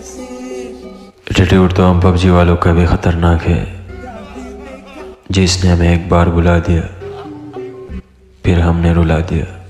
Attitude तो हम PUBG वालों का भी खतरनाक है, जिसने हमें एक बार बुला दिया फिर हमने रुला दिया।